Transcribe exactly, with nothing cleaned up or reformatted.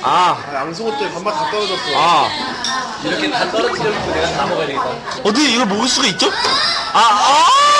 아, 아, 앙송어 때문에 반반 다 떨어졌어. 아. 이렇게 다 떨어뜨려놓고 내가 다 먹어야 되겠다. 어떻게 이걸 먹을 수가 있죠? 아, 아!